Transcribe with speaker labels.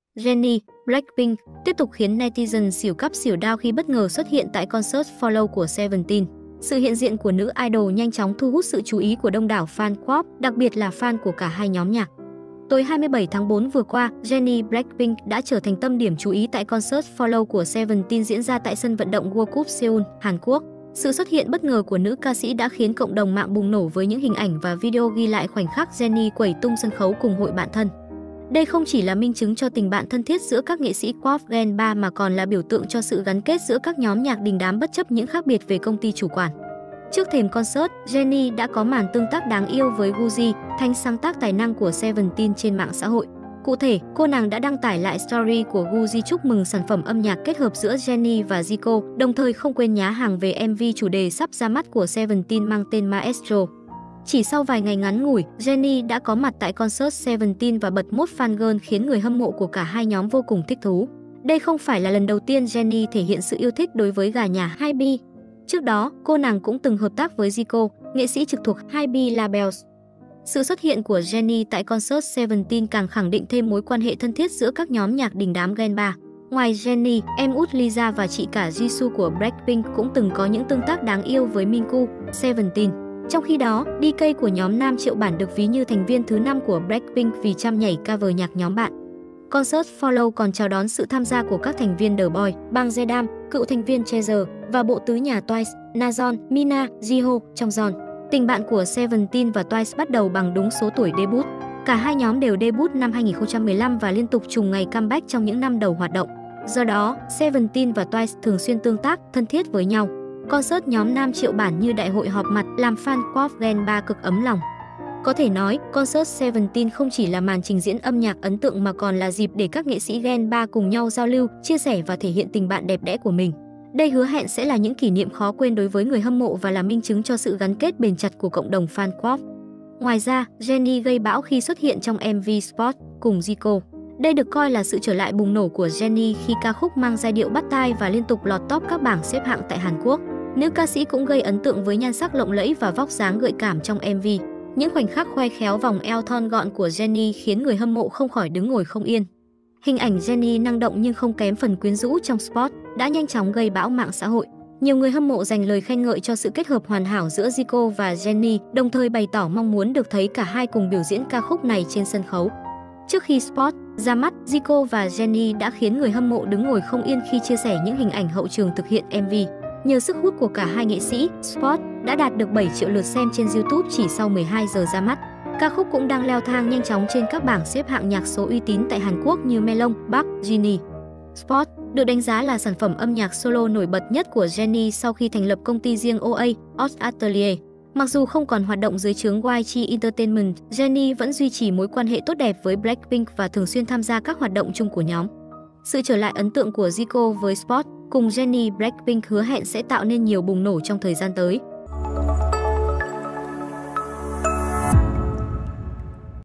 Speaker 1: Jennie, Blackpink tiếp tục khiến netizen xỉu cắp xỉu đao khi bất ngờ xuất hiện tại concert Follow của Seventeen. Sự hiện diện của nữ idol nhanh chóng thu hút sự chú ý của đông đảo fan K-pop, đặc biệt là fan của cả hai nhóm nhạc. Tối 27 tháng 4 vừa qua, Jennie Blackpink đã trở thành tâm điểm chú ý tại concert Follow của Seventeen diễn ra tại sân vận động World Cup Seoul, Hàn Quốc. Sự xuất hiện bất ngờ của nữ ca sĩ đã khiến cộng đồng mạng bùng nổ với những hình ảnh và video ghi lại khoảnh khắc Jennie quẩy tung sân khấu cùng hội bạn thân. Đây không chỉ là minh chứng cho tình bạn thân thiết giữa các nghệ sĩ K-pop Gen 3 mà còn là biểu tượng cho sự gắn kết giữa các nhóm nhạc đình đám bất chấp những khác biệt về công ty chủ quản. Trước thềm concert, Jennie đã có màn tương tác đáng yêu với Woozi, thanh sáng tác tài năng của Seventeen trên mạng xã hội. Cụ thể, cô nàng đã đăng tải lại story của Woozi chúc mừng sản phẩm âm nhạc kết hợp giữa Jennie và Zico, đồng thời không quên nhá hàng về MV chủ đề sắp ra mắt của Seventeen mang tên Maestro. Chỉ sau vài ngày ngắn ngủi, Jennie đã có mặt tại concert Seventeen và bật mốt fangirl khiến người hâm mộ của cả hai nhóm vô cùng thích thú. Đây không phải là lần đầu tiên Jennie thể hiện sự yêu thích đối với gà nhà Hybe. Trước đó, cô nàng cũng từng hợp tác với Zico, nghệ sĩ trực thuộc Hybe Labels. Sự xuất hiện của Jennie tại concert Seventeen càng khẳng định thêm mối quan hệ thân thiết giữa các nhóm nhạc đình đám Gen 3. Ngoài Jennie, em út Lisa và chị cả Jisoo của Blackpink cũng từng có những tương tác đáng yêu với Minku, Seventeen. Trong khi đó, DK của nhóm Nam Triệu Bản được ví như thành viên thứ 5 của Blackpink vì chăm nhảy cover nhạc nhóm bạn. Concert Follow còn chào đón sự tham gia của các thành viên The Boy, Bang Jedam, cựu thành viên Treasure và bộ tứ nhà Twice, Nayeon, Mina, Jihyo, Jonghyun. Tình bạn của Seventeen và Twice bắt đầu bằng đúng số tuổi debut. Cả hai nhóm đều debut năm 2015 và liên tục trùng ngày comeback trong những năm đầu hoạt động. Do đó, Seventeen và Twice thường xuyên tương tác, thân thiết với nhau. Concert nhóm Nam Triệu Bản như đại hội họp mặt làm fan K-pop Gen 3 cực ấm lòng. Có thể nói, concert Seventeen không chỉ là màn trình diễn âm nhạc ấn tượng mà còn là dịp để các nghệ sĩ Gen 3 cùng nhau giao lưu, chia sẻ và thể hiện tình bạn đẹp đẽ của mình. Đây hứa hẹn sẽ là những kỷ niệm khó quên đối với người hâm mộ và là minh chứng cho sự gắn kết bền chặt của cộng đồng fan K-pop. Ngoài ra, Jennie gây bão khi xuất hiện trong MV Spot cùng Zico. Đây được coi là sự trở lại bùng nổ của Jennie khi ca khúc mang giai điệu bắt tai và liên tục lọt top các bảng xếp hạng tại Hàn Quốc. Nữ ca sĩ cũng gây ấn tượng với nhan sắc lộng lẫy và vóc dáng gợi cảm trong MV. Những khoảnh khắc khoe khéo vòng eo thon gọn của Jennie khiến người hâm mộ không khỏi đứng ngồi không yên. Hình ảnh Jennie năng động nhưng không kém phần quyến rũ trong Spot đã nhanh chóng gây bão mạng xã hội. Nhiều người hâm mộ dành lời khen ngợi cho sự kết hợp hoàn hảo giữa Zico và Jennie, đồng thời bày tỏ mong muốn được thấy cả hai cùng biểu diễn ca khúc này trên sân khấu. Trước khi Spot ra mắt, Zico và Jennie đã khiến người hâm mộ đứng ngồi không yên khi chia sẻ những hình ảnh hậu trường thực hiện MV. Nhờ sức hút của cả hai nghệ sĩ, Spot đã đạt được 7 triệu lượt xem trên YouTube chỉ sau 12 giờ ra mắt. Ca khúc cũng đang leo thang nhanh chóng trên các bảng xếp hạng nhạc số uy tín tại Hàn Quốc như Melon, Park, Genie. Spot được đánh giá là sản phẩm âm nhạc solo nổi bật nhất của Jennie sau khi thành lập công ty riêng OA, Art Atelier. Mặc dù không còn hoạt động dưới trướng YG Entertainment, Jennie vẫn duy trì mối quan hệ tốt đẹp với Blackpink và thường xuyên tham gia các hoạt động chung của nhóm. Sự trở lại ấn tượng của Zico với Spot cùng Jennie Blackpink hứa hẹn sẽ tạo nên nhiều bùng nổ trong thời gian tới.